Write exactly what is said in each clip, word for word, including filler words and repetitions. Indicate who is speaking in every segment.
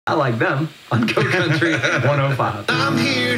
Speaker 1: I like them on Go Country one oh five.
Speaker 2: I'm here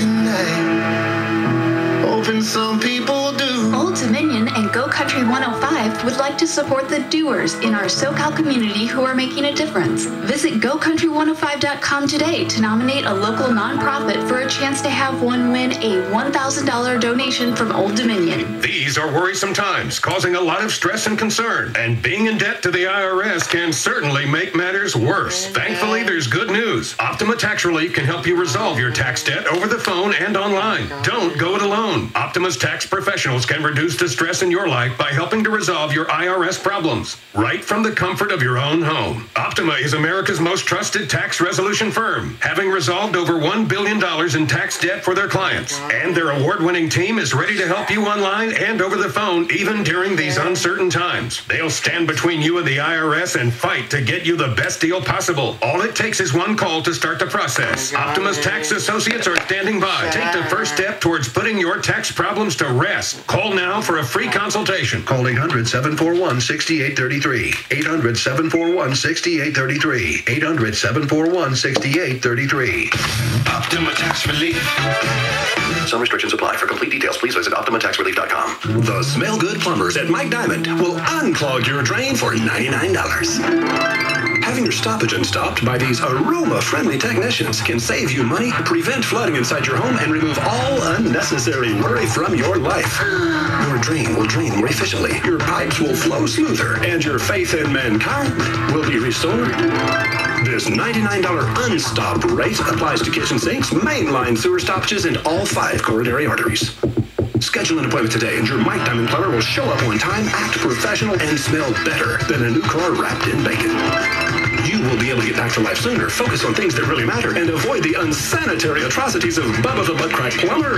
Speaker 2: tonight, hoping some people do.
Speaker 3: Old Dominion and Go Country one oh five would like to support the doers in our SoCal community who are making a difference. Visit go country one oh five dot com today to nominate a local nonprofit for a chance to have one win a one thousand dollars donation from Old Dominion.
Speaker 4: These are worrisome times, causing a lot of stress and concern, and being in debt to the I R S can certainly make matters worse. Thankfully, there's good news. Optima Tax Relief can help you resolve your tax debt over the phone and online. Don't go it alone. Optima's tax professionals can reduce the stress in your life by helping to resolve your I R S problems right from the comfort of your own home. Optima is America's most trusted tax resolution firm, having resolved over one billion dollars in tax debt for their clients. And their award-winning team is ready to help you online and over the phone, even during these uncertain times. They'll stand between you and the I R S and fight to get you the best deal possible. All it takes is one call to start the process. Optima's tax associates are standing by. Take the first step towards putting your tax problems to rest. Call now for a free consultation.
Speaker 5: Call eight hundred, seven four one, six eight three three. eight hundred, seven four one, six eight three three. eight hundred, seven four one, six eight three three.
Speaker 2: Optima Tax Relief.
Speaker 5: Some restrictions apply. For complete details, please visit optima tax relief dot com.
Speaker 6: The Smell Good plumbers at Mike Diamond will unclog your drain for ninety-nine dollars. Having your stoppage unstopped by these aroma-friendly technicians can save you money, prevent flooding inside your home, and remove all unnecessary worry from your life. Your drain will drain more efficiently, your pipes will flow smoother, and your faith in mankind will be restored. This ninety-nine dollars unstopped rate applies to kitchen sinks, mainline sewer stoppages, and all five coronary arteries. Schedule an appointment today, and your Mike Diamond plumber will show up on time, act professional, and smell better than a new car wrapped in bacon. You will be able to get back to life sooner, focus on things that really matter, and avoid the unsanitary atrocities of Bubba the Butt Crack Plumber.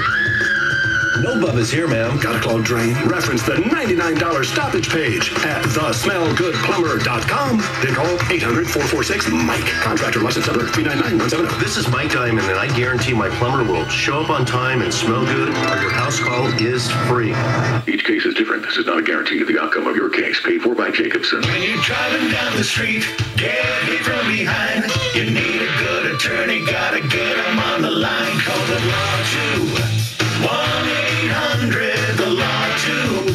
Speaker 7: No Bubba's here, ma'am.
Speaker 6: Got a clogged drain? Reference the ninety-nine dollars stoppage page at the smell good plumber dot com. Then call eight hundred, four four six, Mike. Contractor license number three nine nine one seven zero.
Speaker 8: This is Mike Diamond, and I guarantee my plumber will show up on time and smell good, or your house call is free.
Speaker 9: Each case is different. This is not a guarantee of the outcome of your case. Paid for by Jacobson.
Speaker 2: When you're driving down the street, get hit from behind. You need a good attorney, gotta get them on the line. Call the law too. one eight hundred the law too.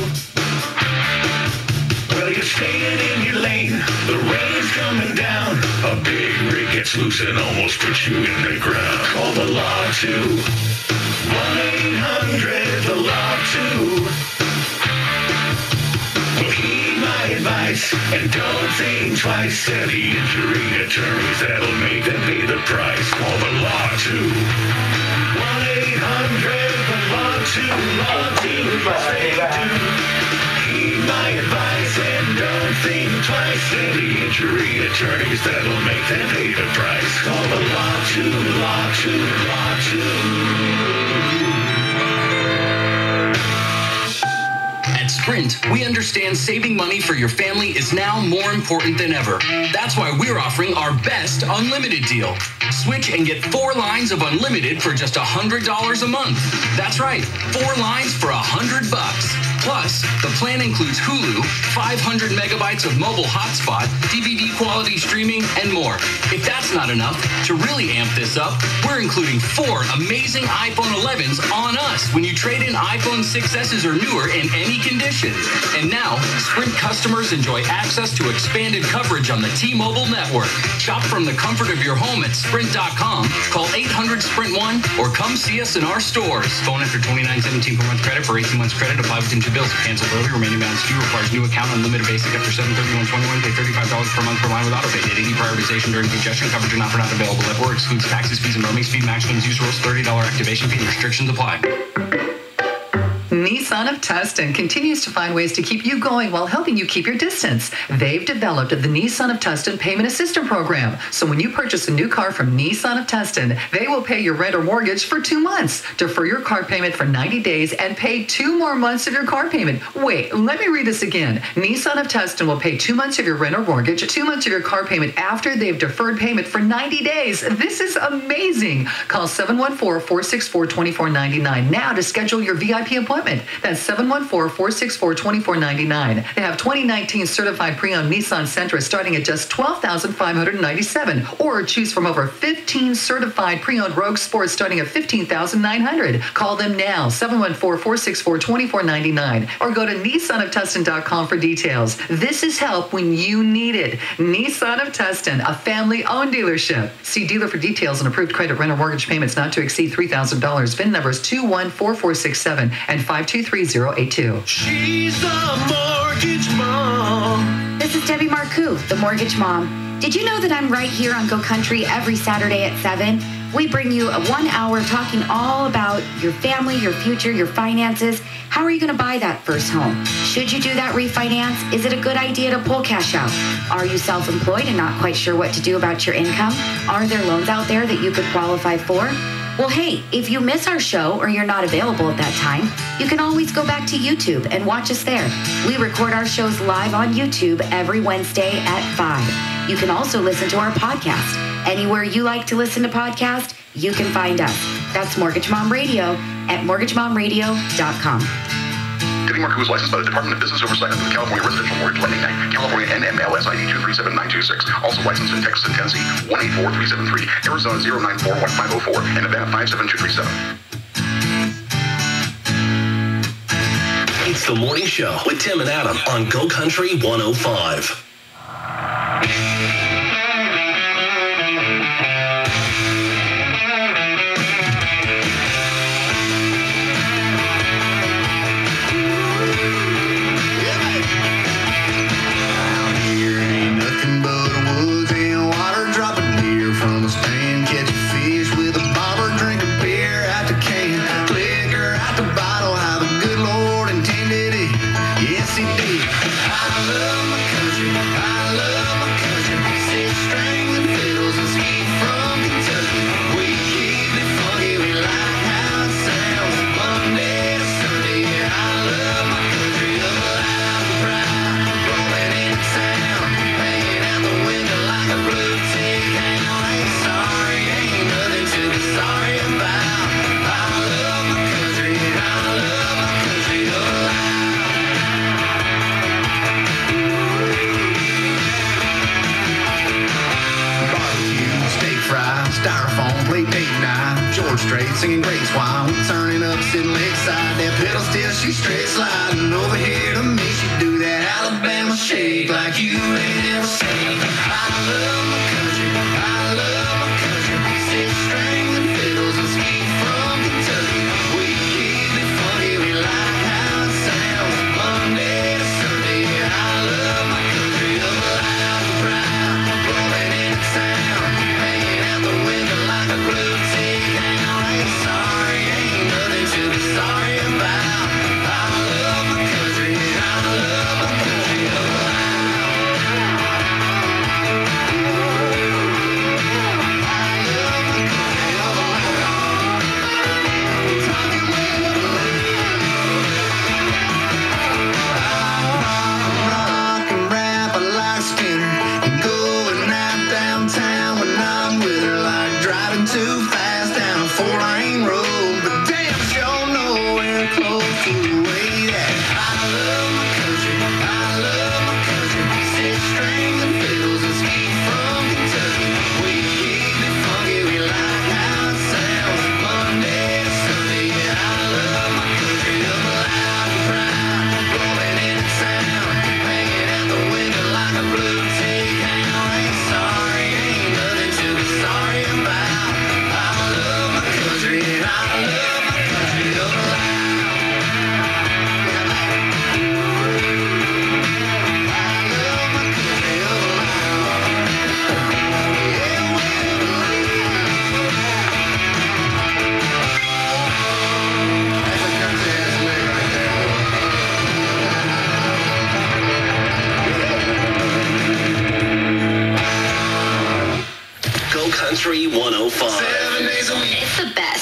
Speaker 2: Well, you're staying in your lane, the rain's coming down. A big rig gets loose and almost puts you in the ground. Call the law too. one eight hundred the law too. Well, heed my advice and don't think twice. They're the injury attorneys that'll make them pay the price. Call the law too. one eight hundred the law too. Law too. Stay tuned. Heed my advice and don't think twice. They're the injury attorneys that'll make them pay the price. Call the law too. Law too. Law too.
Speaker 10: At Sprint, we understand saving money for your family is now more important than ever. That's why we're offering our best unlimited deal. Switch and get four lines of unlimited for just one hundred dollars a month. That's right, four lines for one hundred bucks. Plus, the plan includes Hulu, five hundred megabytes of mobile hotspot, D V D quality streaming, and more. If that's not enough, to really amp this up, we're including four amazing iPhone elevens on us when you trade in iPhone six S's or newer in any condition. And now, Sprint customers enjoy access to expanded coverage on the T-Mobile network. Shop from the comfort of your home at sprint dot com. Call eight hundred sprint one or come see us in our stores. Phone after twenty-nine seventeen per month credit for eighteen months credit. Apply within two bills. If canceled early, remaining balance due. Requires new account. Unlimited basic after seven thirty-one twenty-one. Pay thirty-five dollars per month per line with autopay. Date any prioritization during congestion. Coverage and offer not available. At work excludes taxes, fees, and roaming. Speed maximums. Use rules. thirty dollars activation fee and restrictions apply.
Speaker 11: Nissan of Tustin continues to find ways to keep you going while helping you keep your distance. They've developed the Nissan of Tustin Payment Assistance Program. So when you purchase a new car from Nissan of Tustin, they will pay your rent or mortgage for two months, defer your car payment for ninety days, and pay two more months of your car payment. Wait, let me read this again. Nissan of Tustin will pay two months of your rent or mortgage, two months of your car payment after they've deferred payment for ninety days. This is amazing. Call seven one four, four six four, two four nine nine now to schedule your V I P appointment. That's seven one four, four six four, two four nine nine. They have twenty nineteen certified pre-owned Nissan Sentra starting at just twelve thousand five hundred ninety-seven dollars, or choose from over fifteen certified pre-owned Rogue Sports starting at fifteen thousand nine hundred dollars. Call them now, seven one four, four six four, two four nine nine, or go to nissan of tustin dot com for details. This is help when you need it. Nissan of Tustin, a family-owned dealership. See dealer for details on approved credit, rent, or mortgage payments not to exceed three thousand dollars. V I N numbers two one four four six seven and five two three zero eight two.
Speaker 2: She's the mortgage mom.
Speaker 12: This is Debbie Marcoux, the mortgage mom. Did you know that I'm right here on Go Country every Saturday at seven? We bring you a one hour talking all about your family, your future, your finances. How are you going to buy that first home? Should you do that refinance? Is it a good idea to pull cash out? Are you self-employed and not quite sure what to do about your income? Are there loans out there that you could qualify for? Well, hey, if you miss our show or you're not available at that time, you can always go back to YouTube and watch us there. We record our shows live on YouTube every Wednesday at five. You can also listen to our podcast. Anywhere you like to listen to podcasts, you can find us. That's Mortgage Mom Radio at mortgage mom radio dot com.
Speaker 9: Debbie Marcoux is licensed by the Department of Business Oversight under the California Residential Mortgage Lending Act, California N M L S I D two three seven nine two six. Also licensed in Texas and Tennessee one eight four three seven three, Arizona zero nine four one five zero four, and Nevada five seven two three seven.
Speaker 6: It's the morning show with Tim and Adam on Go Country one oh five.
Speaker 13: Styrofoam, plate date night, Strait, singing grace while we're turning up, sitting lakeside. That pedalsteel, she straight sliding over here to me. She do that Alabama shake like you ain't ever seen. I love my country, I love my country. Six string and fiddles and ski from Kentucky. We keep it funky, we like how it sounds. Monday to Sunday, I love my country, up loud and proud, rolling in the town, hanging out the window like a Bluetick hound. Ain't sorry, ain't nothing to be sorry about. I love my country, I love my country, up loud. Too fast down a four-lane road, but damn sure nowhere close to the way that I love my country, I love my country. Six strings and fiddles and ski from Kentucky. We keep it funky, we like how it sounds. Monday to Sunday, yeah, I love my country, up loud and proud, rolling in the town, hanging out the window like a Bluetick hound. Ain't sorry, ain't nothing to be sorry about.
Speaker 6: Go Country one oh five.
Speaker 2: Seven days a week.
Speaker 3: It's the best.